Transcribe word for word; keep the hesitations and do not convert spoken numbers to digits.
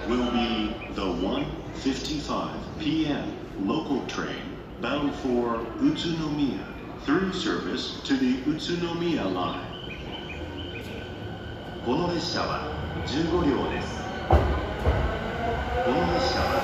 will be the one fifty-five p m local train bound for Utsunomiya through service to the Utsunomiya line. この列車はじゅうご両です。この列車は